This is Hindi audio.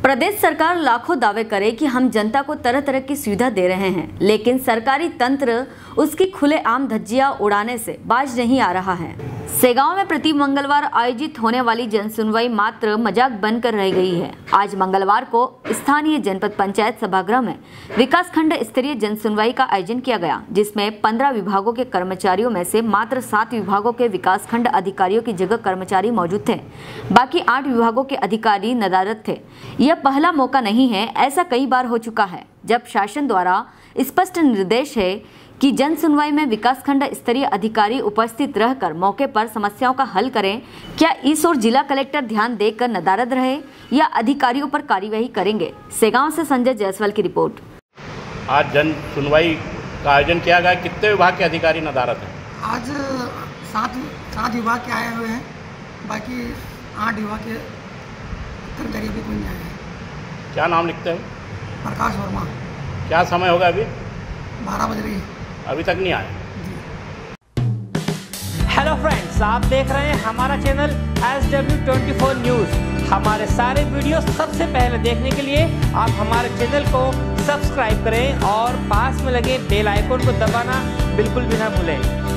प्रदेश सरकार लाखों दावे करे कि हम जनता को तरह तरह की सुविधा दे रहे हैं, लेकिन सरकारी तंत्र उसकी खुलेआम धज्जियां उड़ाने से बाज नहीं आ रहा है। सेगांव में प्रति मंगलवार आयोजित होने वाली जन सुनवाई मात्र मजाक बनकर रह गई है। आज मंगलवार को स्थानीय जनपद पंचायत सभागृह में विकास खंड स्तरीय जन सुनवाई का आयोजन किया गया, जिसमें 15 विभागों के कर्मचारियों में से मात्र 7 विभागों के विकास खंड अधिकारियों की जगह कर्मचारी मौजूद थे। बाकी 8 विभागों के अधिकारी नदारद थे। यह पहला मौका नहीं है, ऐसा कई बार हो चुका है जब शासन द्वारा स्पष्ट निर्देश है कि जन सुनवाई में विकास खंड स्तरीय अधिकारी उपस्थित रहकर मौके पर समस्याओं का हल करें। क्या इस ओर जिला कलेक्टर ध्यान देकर नदारद रहे या अधिकारियों पर कार्यवाही करेंगे? सेगांव से संजय जायसवाल की रिपोर्ट। आज जन सुनवाई का आयोजन किया गया। कितने विभाग के अधिकारी नदारद हैं? आज 7 विभाग के आए हुए हैं, बाकी 8 विभाग के कर्मचारी अभी कोई नहीं आए हैं। क्या नाम लिखते हैं? प्रकाश वर्मा। क्या समय होगा? अभी 12 बज रही। अभी तक नहीं आए। हेलो फ्रेंड्स, आप देख रहे हैं हमारा चैनल SW24 न्यूज़। हमारे सारे वीडियो सबसे पहले देखने के लिए आप हमारे चैनल को सब्सक्राइब करें और पास में लगे बेल आइकन को दबाना बिल्कुल भी ना भूलें।